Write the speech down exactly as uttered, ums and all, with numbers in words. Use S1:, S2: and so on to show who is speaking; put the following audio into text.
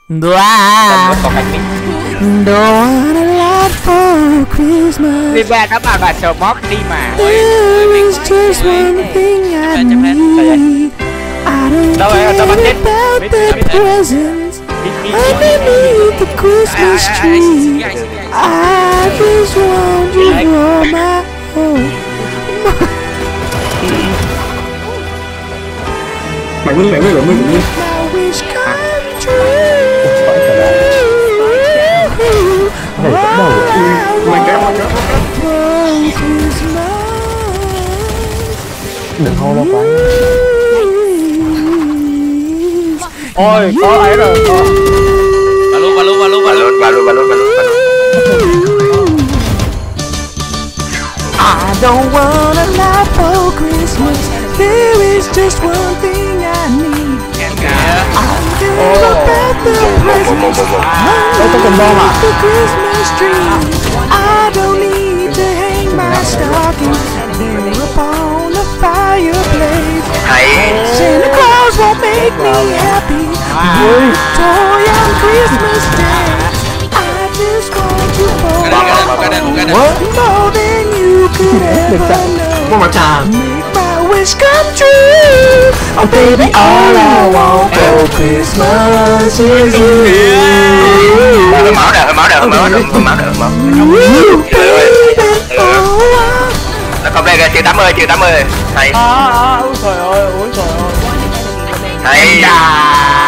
S1: Wow.
S2: Còn anh
S1: Don't want a lot for Christmas.
S2: Vì ba nó bảo bà sờ mót đi mà.
S1: There is just one thing I need. I don't care about the presents underneath the Christmas tree. I just want you for my home.
S3: Mày muốn mày muốn mày muốn mày
S1: My wish come true.
S3: mày kéo mày kéo đừng hô lo quá.
S2: Ôi, có ấy rồi.
S4: Bà luôn, bà luôn, bà luôn, bà luôn,
S2: Bà luôn, bà luôn, bà luôn, bà luôn.
S1: I don't want a lot for Christmas. There is just one thing I need. I don't care about the presents underneath the Christmas tree. I don't need to hang my stocking there upon the fireplace. Santa Claus won't make me happy with a toy on Christmas Day. I just want you for more than you could ever know. Make my wish come true. Oh baby, all I want for Christmas is you.
S2: Hơi máu nè, hơi máu nè, hơi máu nè, hơi máu nè, hơi máu. Nó không đây kìa, chưa tám mươi, chưa tám mươi. Hay.
S5: À, à, ôi trời ơi, ôi trời ơi.
S2: Hay.